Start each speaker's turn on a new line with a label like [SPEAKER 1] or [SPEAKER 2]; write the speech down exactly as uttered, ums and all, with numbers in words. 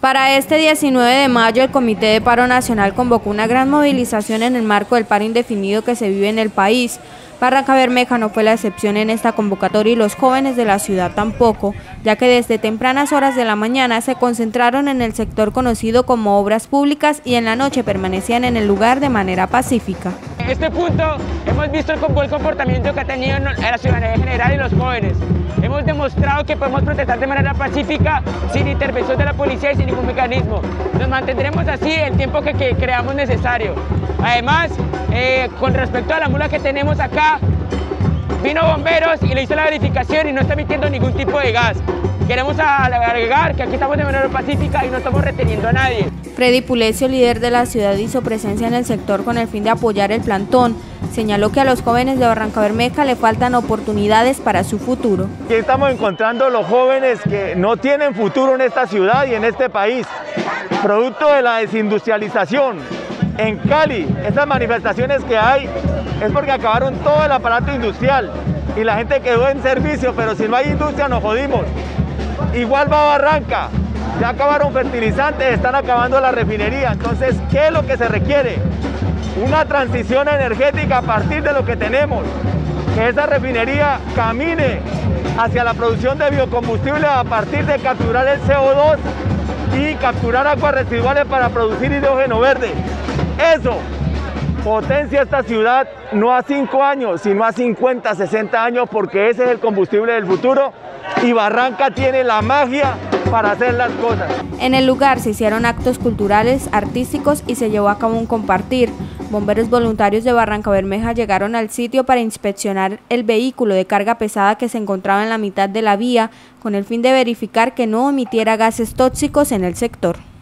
[SPEAKER 1] Para este diecinueve de mayo, el Comité de Paro Nacional convocó una gran movilización en el marco del paro indefinido que se vive en el país. Barrancabermeja no fue la excepción en esta convocatoria y los jóvenes de la ciudad tampoco, ya que desde tempranas horas de la mañana se concentraron en el sector conocido como Obras Públicas y en la noche permanecían en el lugar de manera pacífica.
[SPEAKER 2] En este punto hemos visto el buen comportamiento que ha tenido la ciudadanía en general y los jóvenes. Hemos demostrado que podemos protestar de manera pacífica, sin intervención de la policía y sin ningún mecanismo. Nos mantendremos así el tiempo que, que creamos necesario. Además, eh, con respecto a la mula que tenemos acá, vino bomberos y le hizo la verificación y no está emitiendo ningún tipo de gas. Queremos agregar que aquí estamos de manera pacífica y no estamos reteniendo a nadie.
[SPEAKER 1] Freddy Pulecio, líder de la ciudad, hizo presencia en el sector con el fin de apoyar el plantón. Señaló que a los jóvenes de Barrancabermeja le faltan oportunidades para su futuro.
[SPEAKER 3] Aquí estamos encontrando los jóvenes que no tienen futuro en esta ciudad y en este país, producto de la desindustrialización. En Cali, estas manifestaciones que hay es porque acabaron todo el aparato industrial y la gente quedó en servicio, pero si no hay industria nos jodimos. Igual va Barranca, ya acabaron fertilizantes, están acabando la refinería. Entonces, ¿qué es lo que se requiere? Una transición energética a partir de lo que tenemos, que esa refinería camine hacia la producción de biocombustible a partir de capturar el C O dos y capturar aguas residuales para producir hidrógeno verde. Eso potencia esta ciudad no a cinco años, sino a cincuenta, sesenta años, porque ese es el combustible del futuro y Barranca tiene la magia para hacer las cosas.
[SPEAKER 1] En el lugar se hicieron actos culturales, artísticos y se llevó a cabo un compartir. Bomberos voluntarios de Barrancabermeja llegaron al sitio para inspeccionar el vehículo de carga pesada que se encontraba en la mitad de la vía, con el fin de verificar que no emitiera gases tóxicos en el sector.